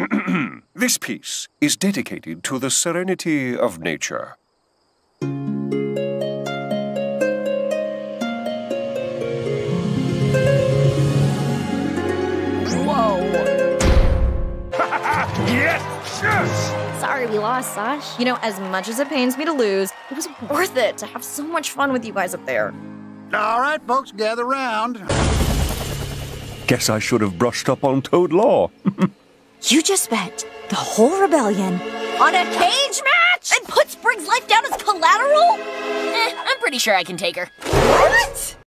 This piece is dedicated to the serenity of nature. Whoa! Yes! Sorry we lost, Sash. You know, as much as it pains me to lose, it was worth it to have so much fun with you guys up there. All right, folks, gather round. Guess I should have brushed up on Toad Law. You just bet the whole rebellion on a cage match? And put Sprig's life down as collateral? I'm pretty sure I can take her. What?